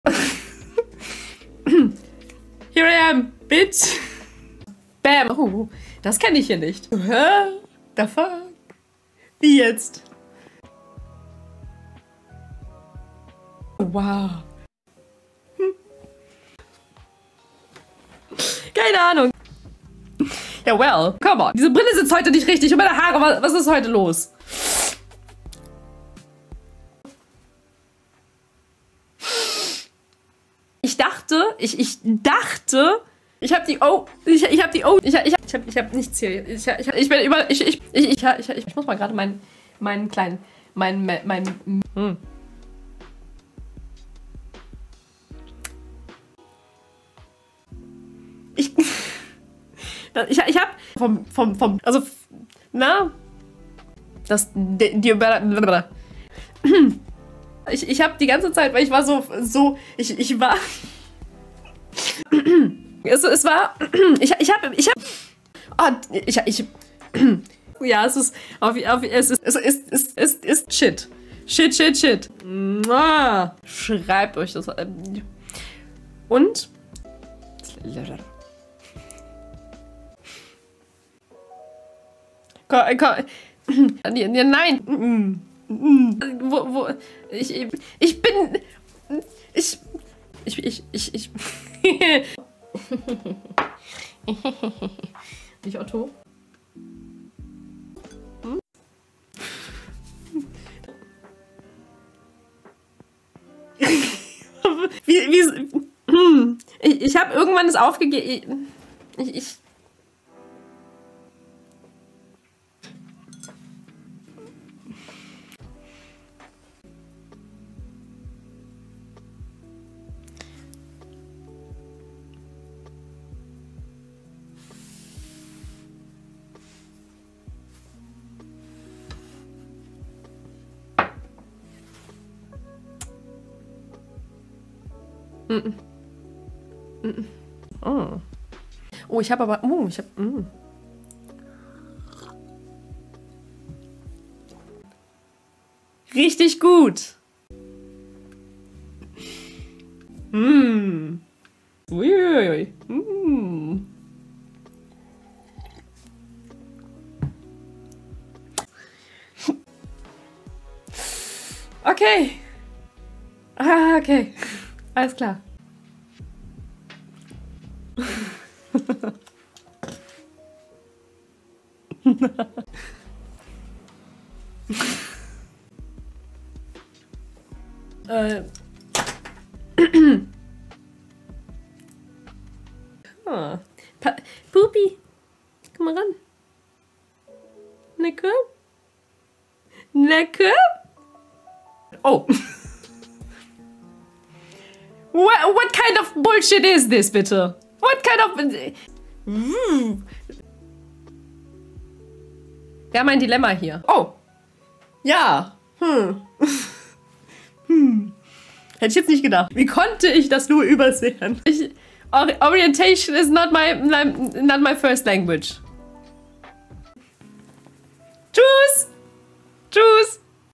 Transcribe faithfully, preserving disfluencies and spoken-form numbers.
Here I am, bitch. Bam. Oh, das kenne ich hier nicht. Hä? The fuck? Wie jetzt? Wow. Hm. Keine Ahnung. Ja, well, come on. Diese Brille sitzt heute nicht richtig und meine Haare, was, was ist heute los? Ich dachte, ich, ich dachte, ich habe die O, ich, ich habe die O, ich, ich, ich habe ich hab nichts hier. Ich, ich, ich bin über, ich, ich, ich, ich, ich, ich muss mal gerade meinen, meinen kleinen, meinen, meinen, hm. Ich, ich, ich habe vom, vom, vom, also, na, das, die, die ich, ich habe die ganze Zeit, weil ich war so, so, ich, ich war, es, es war, ich, ich habe, ich habe, oh, ich, ich, ja, es ist, auf, auf, es ist, es ist, es ist, es ist shit, shit, shit, shit, schreibt euch das, und, nein, wo, wo, ich, ich bin, ich, ich, ich, ich, ich, nicht Otto? Hm? wie, wie, hm. ich, ich habe irgendwann es aufgegeben, ich, ich, Mm -mm. Oh. Oh, ich habe aber. Oh, ich habe. Mm. Richtig gut. Mm. Uiuiui. Mm. Okay. Ah, okay. Alles klar. äh. ah. Pa Pupi, komm mal ran. Nicke? Nicke? Oh. What, what kind of bullshit is this, bitte? What kind of... Mm. Wir haben ein Dilemma hier. Oh. Ja. Hm. hm. Hätte ich jetzt nicht gedacht. Wie konnte ich das nur übersehen? Ich, Orientation is not my, not my first language.